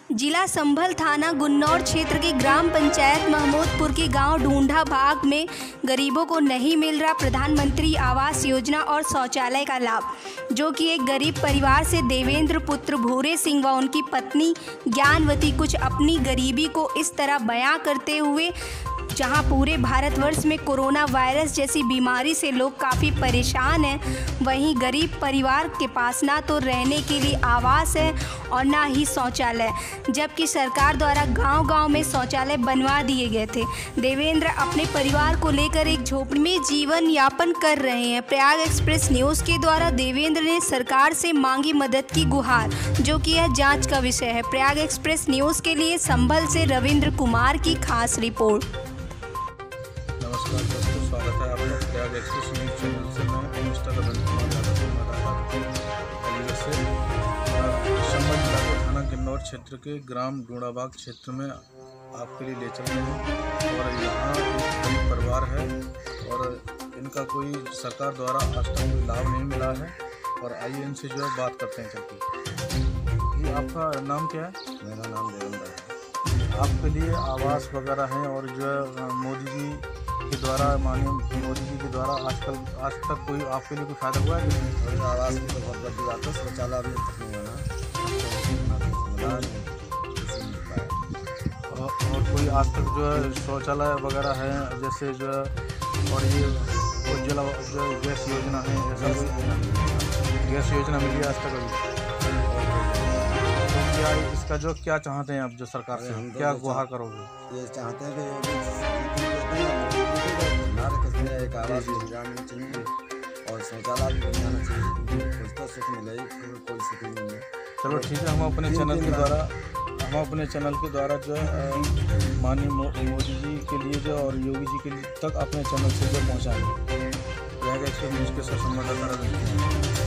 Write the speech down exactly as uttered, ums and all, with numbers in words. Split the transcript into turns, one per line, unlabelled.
जिला संभल थाना गुन्नौर क्षेत्र के ग्राम पंचायत महमूदपुर के गांव ढूंढा भाग में गरीबों को नहीं मिल रहा प्रधानमंत्री आवास योजना और शौचालय का लाभ, जो कि एक गरीब परिवार से देवेंद्र पुत्र भूरे सिंह व उनकी पत्नी ज्ञानवती कुछ अपनी गरीबी को इस तरह बयां करते हुए, जहां पूरे भारतवर्ष में कोरोना वायरस जैसी बीमारी से लोग काफ़ी परेशान हैं, वहीं गरीब परिवार के पास ना तो रहने के लिए आवास है और ना ही शौचालय, जबकि सरकार द्वारा गांव-गांव में शौचालय बनवा दिए गए थे। देवेंद्र अपने परिवार को लेकर एक झोपड़ी में जीवन यापन कर रहे हैं। प्रयाग एक्सप्रेस न्यूज़ के द्वारा देवेंद्र ने सरकार से मांगी मदद की गुहार, जो कि यह जाँच का विषय है। प्रयाग एक्सप्रेस न्यूज़ के लिए संभल से रविंद्र कुमार की खास रिपोर्ट।
नमस्कार दोस्तों, स्वागत है आपका प्रयाग एक्सप्रेस न्यूज़ चैनल से। मैं मिस्टर रविंद्र कुमार यादव से संभल जिला के थाना गुन्नौर क्षेत्र के ग्राम ढूंढाबाग क्षेत्र में आपके लिए ले चल रहे हैं। और यहाँ एक गरीब परिवार है और इनका कोई सरकार द्वारा आज तक कोई लाभ नहीं मिला है। और आइए इनसे जो है बात करते हैं चलते। ये आपका नाम क्या है?
मेरा नाम देवेंद्र है।
आपके लिए आवास वगैरह हैं और जो है मोदी जी के द्वारा, माननीय मोदी जी के द्वारा आजकल आज तक कोई आपके लिए कोई फायदा हुआ है?
और आवास की तो बहुत बड़ी बात है, शौचालय अभी तक नहीं हुआ ना,
और, और कोई आज तक जो है शौचालय वगैरह है जैसे जो है, और ये उज्ज्वला जो गैस योजना है, ऐसा कोई गैस योजना मिली है आज तक अभी? तो क्या इसका जो क्या चाहते हैं आप जो सरकार से, हम क्या गुहार करोगे?
ये चाहते हैं कि एक आवास जाना चाहिए और शौचालय भी बन जाना चाहिए। कुछ तो सुख मिले, कोई सुख नहीं है।
चलो ठीक है, हम अपने चैनल के द्वारा हम अपने चैनल के द्वारा जो है माननीय मोदी जी के लिए जो और योगी जी के लिए तक अपने चैनल से जो पहुँचाएंगे। प्रयाग एक्सप्रेस न्यूज़ के साथ संवाददाता रविंद्र कुमार।